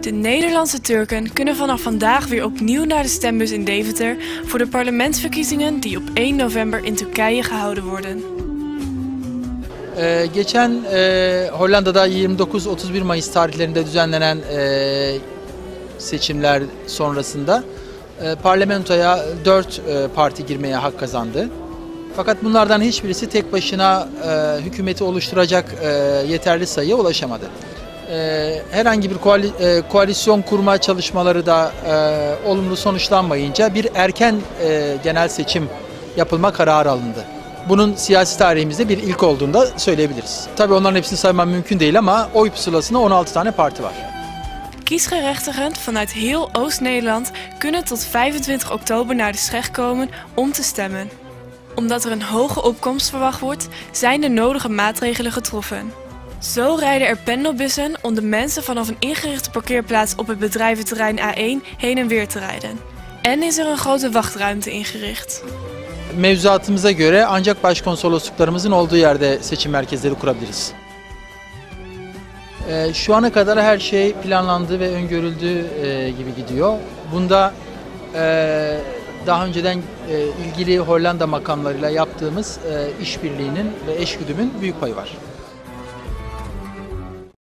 De Nederlandse Turken kunnen vanaf vandaag weer opnieuw naar de stembus in Deventer voor de parlementsverkiezingen die op 1 november in Turkije gehouden worden. Geçen Hollanda'da 29-31 Mayıs tarihlerinde düzenlenen seçimler sonrasında parlamentoya 4 parti girmeye hak kazandı. Fakat bunlardan hiçbirisi tek başına hükümeti oluşturacak yeterli sayıya ulaşamadı. Herhangi bir koalisyon kurma çalışmaları da olumlu sonuçlanmayınca bir erken genel seçim yapılma kararı alındı. Bunun siyasi tarihimizde bir ilk olduğunu da söyleyebiliriz. Tabii onların hepsini saymam mümkün değil ama oy pusulasında 16 tane parti var. Kiesgerechtigden vanuit heel Oost-Nederland kunnen tot 25 oktober naar de Scheg komen om te stemmen. Omdat er een hoge opkomst verwacht wordt, zijn de nodige maatregelen getroffen. Zo rijden er pendelbussen om de mensen vanaf een ingerichte parkeerplaats op het bedrijventerrein A1 heen en weer te rijden. En is er een grote wachtruimte ingericht. Mevzuatımıza göre ancak başkonsolosluklarımızın olduğu yerde seçim merkezleri kurabiliriz. Şu ana kadar her şey planlandığı ve öngörüldüğü gibi gidiyor. Bunda daha önceden ilgili Hollanda makamlarıyla yaptığımız işbirliğinin ve eşgüdümün büyük payı var.